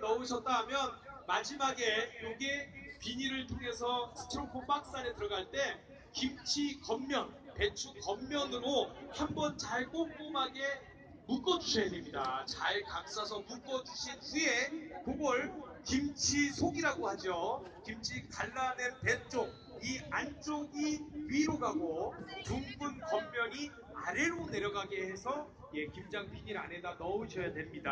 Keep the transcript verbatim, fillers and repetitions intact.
넣으셨다 하면 마지막에 요게 비닐을 통해서 스티로폼 박스 안에 들어갈 때 김치 겉면, 배추 겉면으로 한번 잘 꼼꼼하게 묶어주셔야 됩니다. 잘 감싸서 묶어주신 후에 그걸 김치 속이라고 하죠. 김치 갈라낸 배 쪽, 이 안쪽이 위로 가고 둥근 겉면이 아래로 내려가게 해서 예, 김장 비닐 안에다 넣으셔야 됩니다.